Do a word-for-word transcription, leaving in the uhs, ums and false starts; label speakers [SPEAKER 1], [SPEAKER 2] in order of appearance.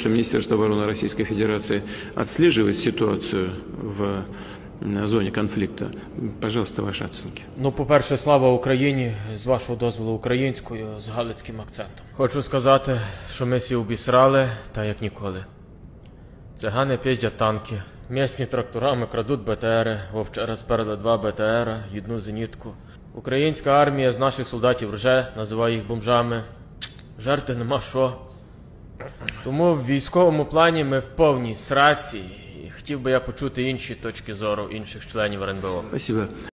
[SPEAKER 1] наше Министерство обороны Российской Федерации отслеживает ситуацию в зоні конфлікту. Пожалуйста, ваші оцінки.
[SPEAKER 2] Ну, по-перше, слава Україні, з вашого дозволу українською, з галицьким акцентом. Хочу сказати, що ми всі обісрали, та як ніколи. Цигани піздять танки, місні тракторами крадуть БТРи, вовчора сперли два БТРа, одну зенітку. Українська армія з наших солдатів рже, називає їх бомжами. Жерти нема що. Тому в військовому плані ми в повній сраці. І хотів би я почути інші точки зору інших членів РНБО.
[SPEAKER 1] Спасибо.